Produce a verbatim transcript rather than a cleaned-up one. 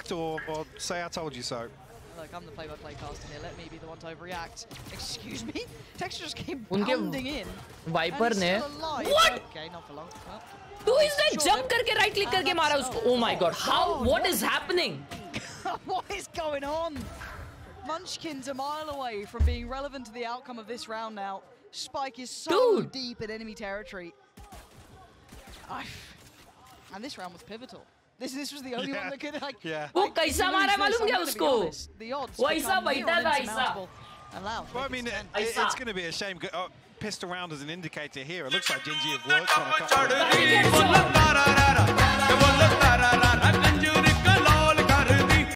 overreact or, or say I told you so. Look, I'm the play-by-play caster here. Let me be the one to overreact. Excuse me? Texture just came pounding in. Viper ne. What? Okay, not for long. Well, Who is that? Jump करके right click करके मारा उसको. Oh my god! How? What is happening? What is going on? Munchkin's a mile away from being relevant to the outcome of this round now. Spike is so Dude. deep in enemy territory. I've... And this round was pivotal. This this was the only yeah. one that could like. Yeah. वो कैसा मारा मालूम क्या उसको? वो ऐसा बैठा था ऐसा. Well, I mean, it, it's going to be a shame. Oh, pissed around as an indicator here. It looks like Genji have worked on a couple of